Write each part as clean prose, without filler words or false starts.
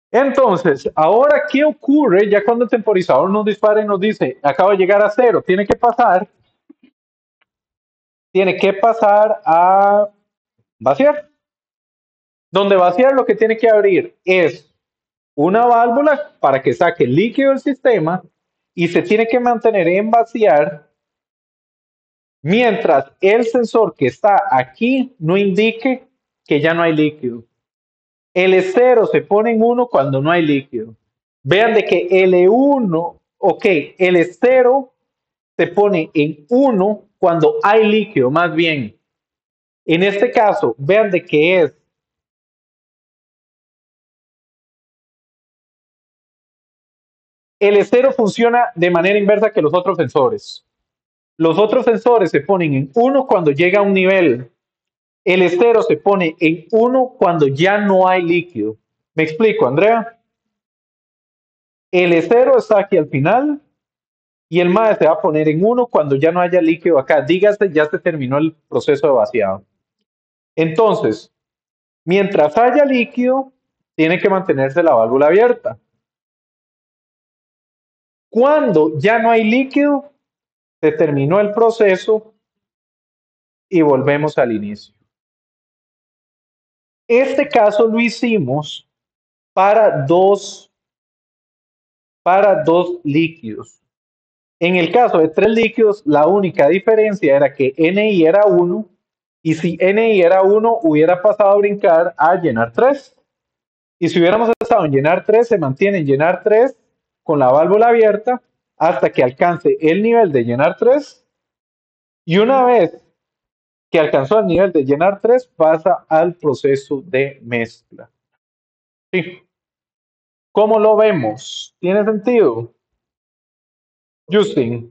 Entonces, ahora, ¿qué ocurre ya cuando el temporizador nos dispara y nos dice, acabo de llegar a cero? Tiene que pasar a vaciar. Donde vaciar lo que tiene que abrir es una válvula para que saque el líquido del sistema y se tiene que mantener en vaciar mientras el sensor que está aquí no indique que ya no hay líquido. El 0 se pone en 1 cuando no hay líquido. Vean de que L1, ok, el 0 se pone en 1 cuando hay líquido, más bien. En este caso, vean de que es el 0 funciona de manera inversa que los otros sensores. Los otros sensores se ponen en 1 cuando llega a un nivel. El 0 se pone en 1 cuando ya no hay líquido. ¿Me explico, Andrea? El 0 está aquí al final y el MAE se va a poner en 1 cuando ya no haya líquido acá. Dígase, ya se terminó el proceso de vaciado. Entonces, mientras haya líquido, tiene que mantenerse la válvula abierta. Cuando ya no hay líquido, se terminó el proceso y volvemos al inicio. Este caso lo hicimos para dos líquidos. En el caso de 3 líquidos, la única diferencia era que NI era 1 y si NI era 1 hubiera pasado a brincar a llenar 3. Y si hubiéramos estado en llenar 3, se mantiene en llenar 3 con la válvula abierta hasta que alcance el nivel de llenar 3. Y una vez que alcanzó el nivel de llenar 3, pasa al proceso de mezcla. Sí. ¿Cómo lo vemos? ¿Tiene sentido? Justin.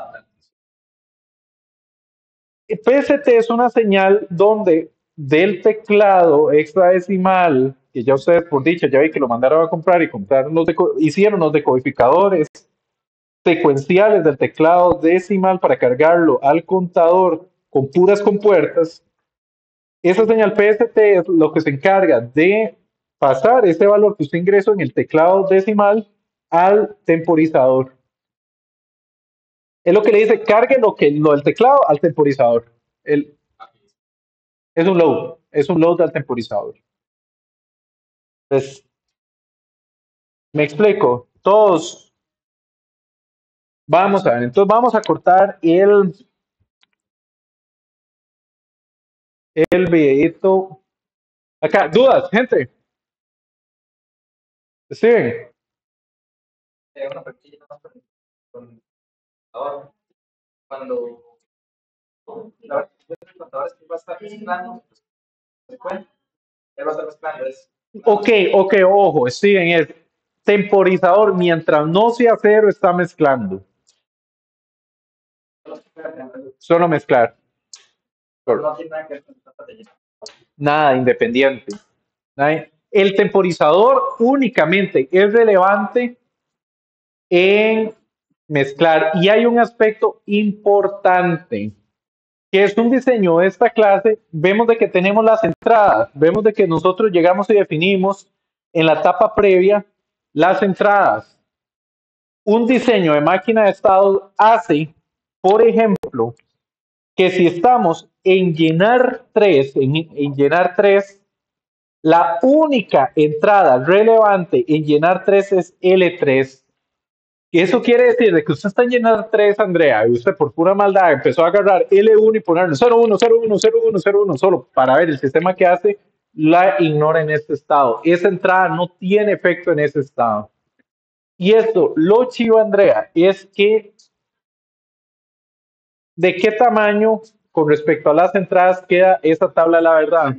PST es una señal donde del teclado hexadecimal, que ya ustedes por dicha ya vi que lo mandaron a comprar y compraron hicieron los decodificadores secuenciales del teclado decimal para cargarlo al contador con puras compuertas. Esa señal PST es lo que se encarga de pasar ese valor que usted ingresó en el teclado decimal al temporizador. Es lo que le dice, cargue lo del teclado al temporizador. Es un load al temporizador. Entonces, me explico. Todos, vamos a ver, entonces vamos a cortar el videito. Acá, dudas, gente. Steven. Una preguntilla más con ahora, cuando la verdad el contador es que va a estar mezclando, se cuenta, él va a estar mezclando eso. Ok, ojo, Steven, es temporizador mientras no sea cero está mezclando. Solo mezclar. No tiene nada que ver con esta batería. Nada independiente. El temporizador únicamente es relevante en mezclar. Y hay un aspecto importante, que es un diseño de esta clase. Vemos de que tenemos las entradas, vemos de que nosotros llegamos y definimos en la etapa previa las entradas. Un diseño de máquina de estado hace, por ejemplo, que si estamos en llenar 3, en llenar 3, la única entrada relevante en llenar 3 es L3. Y eso quiere decir de que usted está en llenar 3, Andrea, y usted por pura maldad empezó a agarrar L1 y ponerle 01, 01, 01, 01, solo para ver el sistema que hace, la ignora en este estado. Esa entrada no tiene efecto en ese estado. Y esto, lo chivo, Andrea, es que ¿de qué tamaño con respecto a las entradas queda esa tabla de la verdad?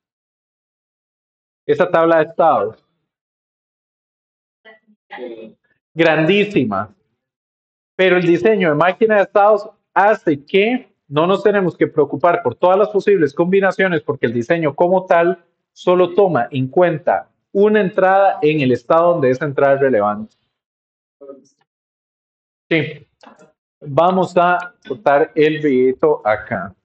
Esa tabla de estados. Grandísima. Pero el diseño de máquina de estados hace que no nos tenemos que preocupar por todas las posibles combinaciones porque el diseño como tal solo toma en cuenta una entrada en el estado donde esa entrada es relevante. Sí. Vamos a cortar el videito acá.